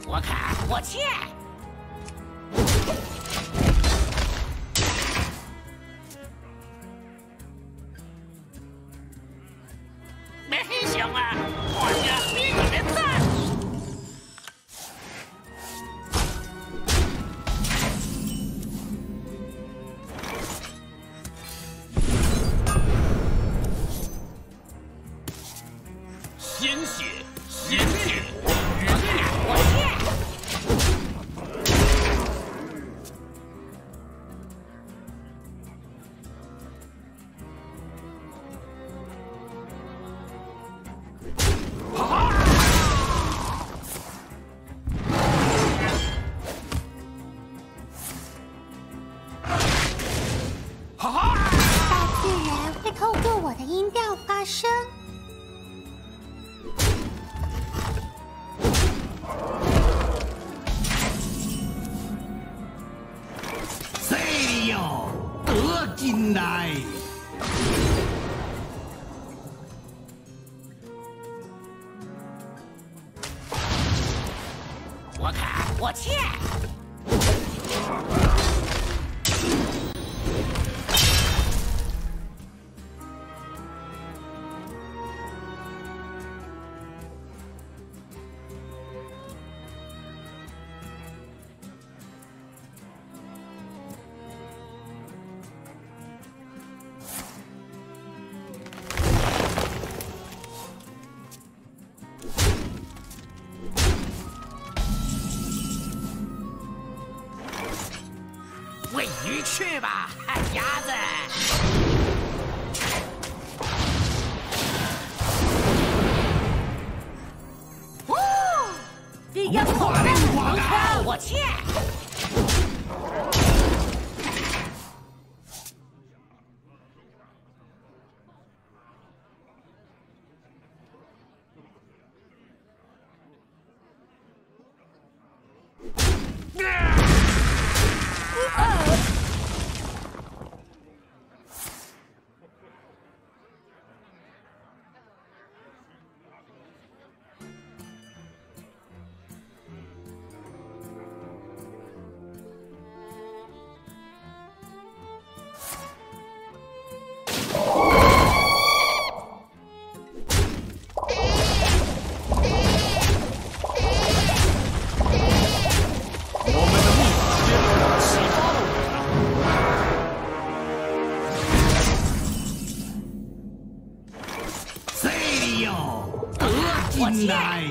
我看我欠。没行啊，我家比你们大。鲜血，鲜血，我欠。 大自然会透过我的音调发声。 谁哟得进来？ 我看我欠。 喂鱼去吧，旱鸭子！哦，这个我看我欠。 进来！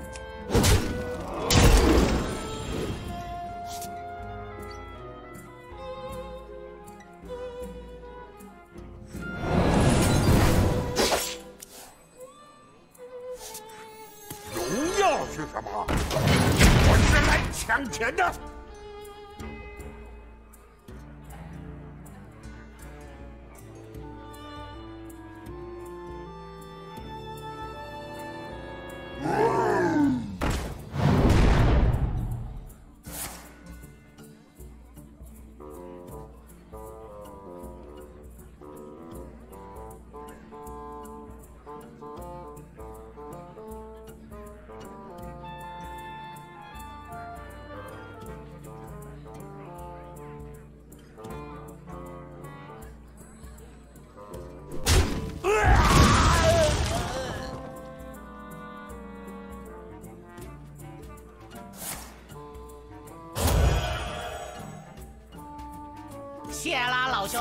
荣耀是什么？我是来抢钱的。 谢啦，老兄。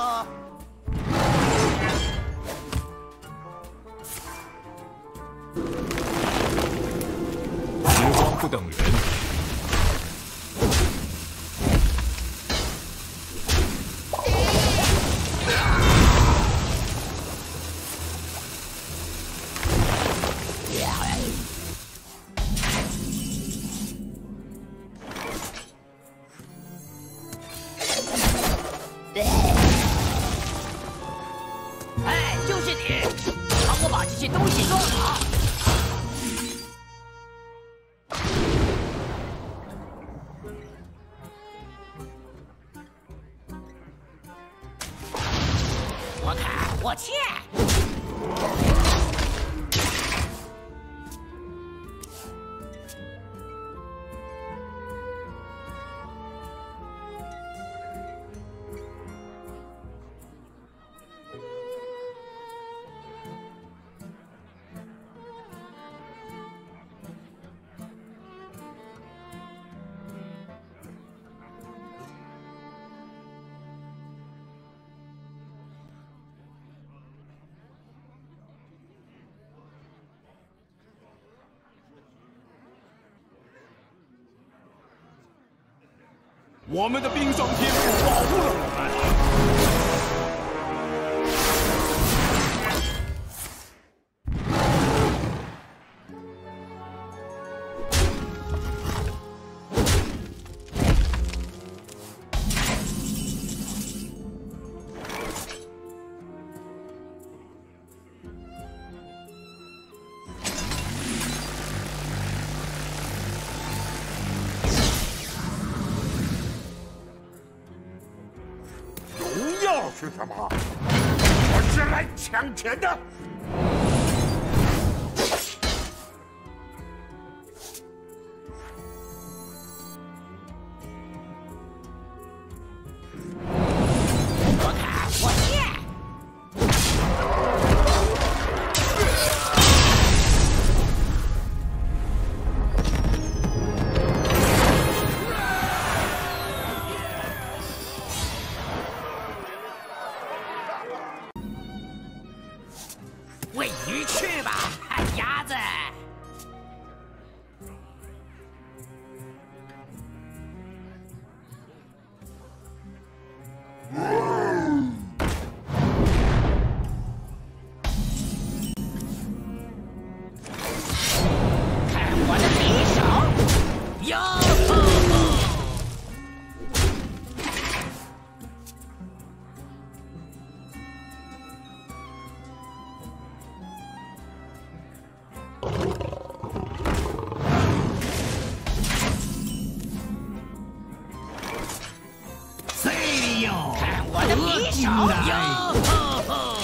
时光不等人。 哎，就是你，帮我把这些东西装好。我看我欠。 我们的冰霜天赋保护了我们。 是什么？我是来抢钱的。 我看我见。喂鱼去吧，旱鸭子！看我的匕首！哟吼吼！ 看我的匕首！哟吼吼！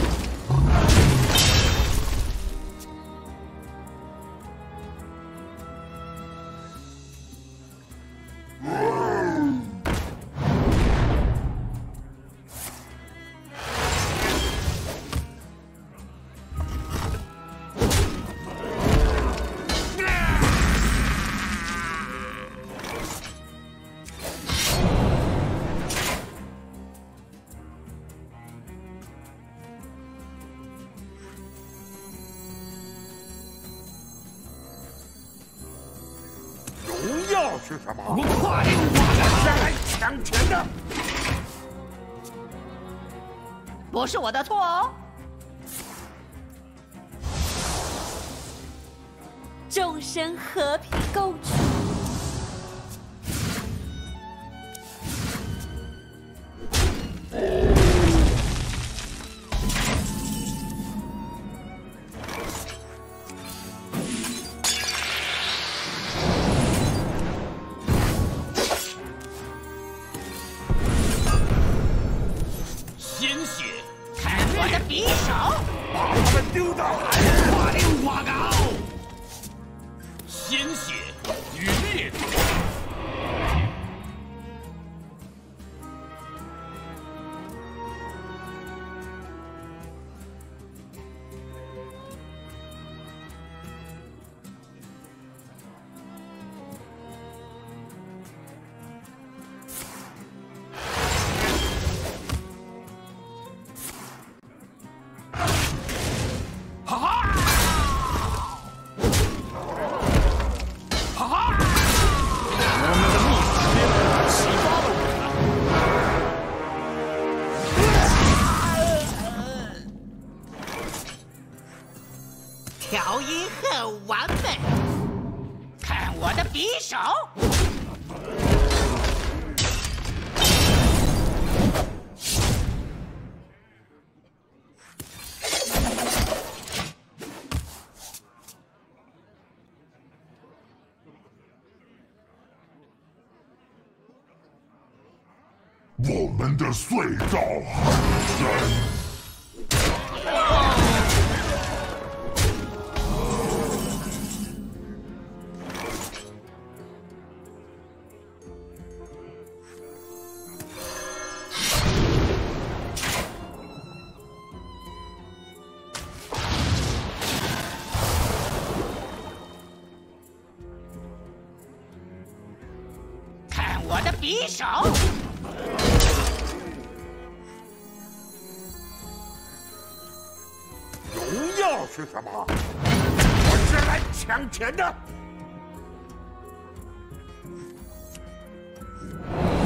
荣耀是什么？ 我跨定我是来抢钱的。 不是我的错哦。 众生和平共处。 鲜血， 看我的匕首！ 把他们丢到海里！ 跨定我搞！ 鲜血与烈度。 调音很完美，看我的匕首！ 我们的隧道很深。 看我的匕首！ 荣耀是什么？我是来抢钱的。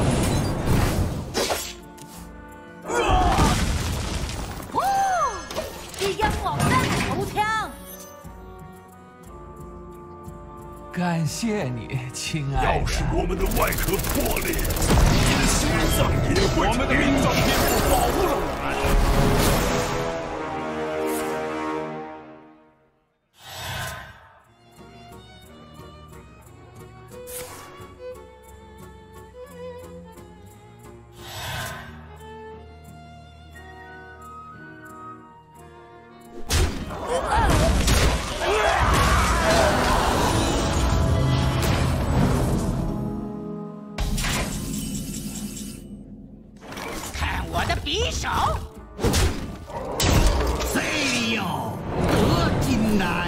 感谢你，亲爱的。 要是我们的外壳破裂，你的心脏也会。 我们的名藏天赋保护了我们。 看我的匕首！ 塞利奥，德金来。